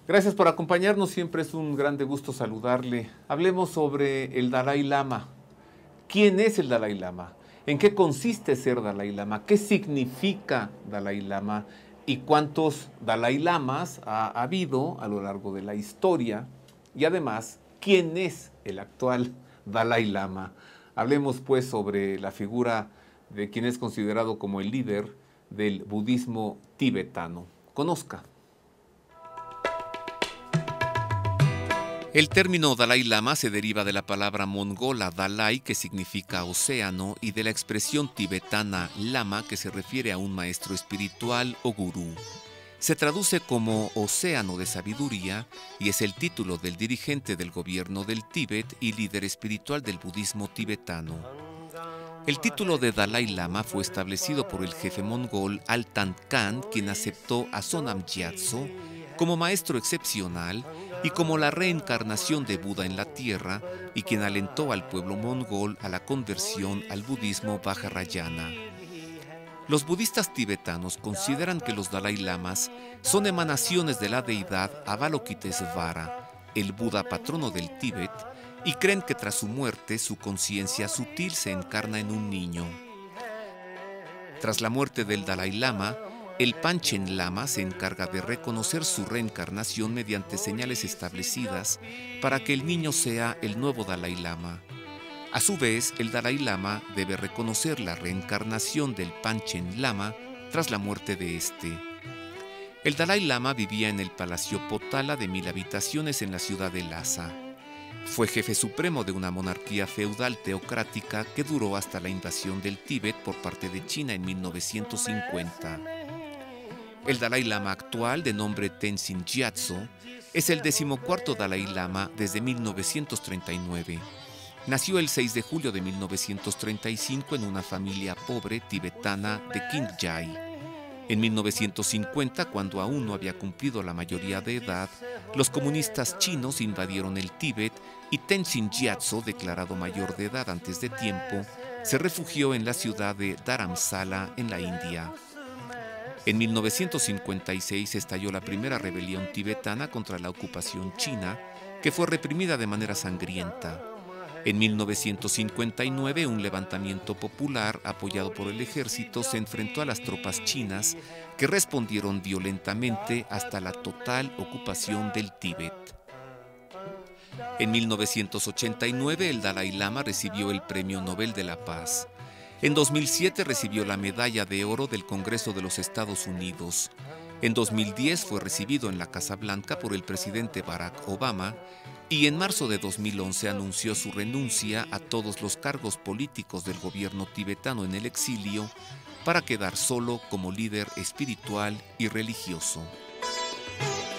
Gracias por acompañarnos, siempre es un grande gusto saludarle. Hablemos sobre el Dalai Lama. ¿Quién es el Dalai Lama? ¿En qué consiste ser Dalai Lama? ¿Qué significa Dalai Lama? ¿Y cuántos Dalai Lamas ha habido a lo largo de la historia? Y además, ¿quién es el actual Dalai Lama? Hablemos pues sobre la figura de quien es considerado como el líder del budismo tibetano. Conozca. El término Dalai Lama se deriva de la palabra mongola Dalai, que significa océano, y de la expresión tibetana Lama, que se refiere a un maestro espiritual o gurú. Se traduce como océano de sabiduría y es el título del dirigente del gobierno del Tíbet y líder espiritual del budismo tibetano. El título de Dalai Lama fue establecido por el jefe mongol Altan Khan, quien aceptó a Sonam Gyatso como maestro excepcional y como la reencarnación de Buda en la tierra, y quien alentó al pueblo mongol a la conversión al budismo Vajrayana. Los budistas tibetanos consideran que los Dalai Lamas son emanaciones de la deidad Avalokitesvara, el Buda patrono del Tíbet, y creen que tras su muerte su conciencia sutil se encarna en un niño. Tras la muerte del Dalai Lama, el Panchen Lama se encarga de reconocer su reencarnación mediante señales establecidas para que el niño sea el nuevo Dalai Lama. A su vez, el Dalai Lama debe reconocer la reencarnación del Panchen Lama tras la muerte de este. El Dalai Lama vivía en el Palacio Potala de 1000 habitaciones en la ciudad de Lhasa. Fue jefe supremo de una monarquía feudal teocrática que duró hasta la invasión del Tíbet por parte de China en 1950. El Dalai Lama actual, de nombre Tenzin Gyatso, es el 14º Dalai Lama desde 1939. Nació el 6 de julio de 1935 en una familia pobre tibetana de Qinghai. En 1950, cuando aún no había cumplido la mayoría de edad, los comunistas chinos invadieron el Tíbet y Tenzin Gyatso, declarado mayor de edad antes de tiempo, se refugió en la ciudad de Dharamsala, en la India. En 1956 estalló la primera rebelión tibetana contra la ocupación china, que fue reprimida de manera sangrienta. En 1959, un levantamiento popular apoyado por el ejército se enfrentó a las tropas chinas, que respondieron violentamente hasta la total ocupación del Tíbet. En 1989, el Dalai Lama recibió el Premio Nobel de la Paz. En 2007 recibió la Medalla de Oro del Congreso de los Estados Unidos. En 2010 fue recibido en la Casa Blanca por el presidente Barack Obama y en marzo de 2011 anunció su renuncia a todos los cargos políticos del gobierno tibetano en el exilio para quedar solo como líder espiritual y religioso.